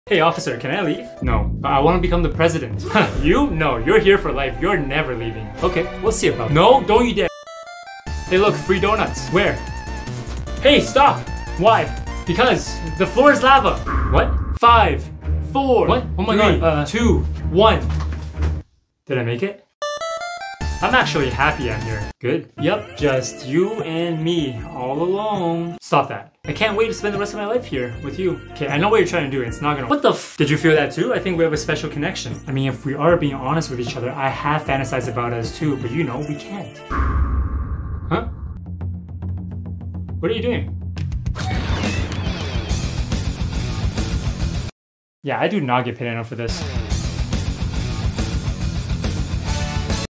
Hey officer, can I leave? No, but I want to become the president. You? No, you're here for life. You're never leaving. Okay, we'll see about that. No, don't you dare. Hey look, free donuts. Where? Hey, stop! Why? Because the floor is lava. What? 5, 4, what? Oh my god, 2, 1. Did I make it? I'm actually happy I'm here. Good. Yep, just you and me, all alone. Stop that. I can't wait to spend the rest of my life here with you. Okay, I know what you're trying to do. It's not gonna— What the f— Did you feel that too? I think we have a special connection. I mean, if we are being honest with each other, I have fantasized about us too, but you know, we can't. Huh? What are you doing? Yeah, I do not get paid enough for this.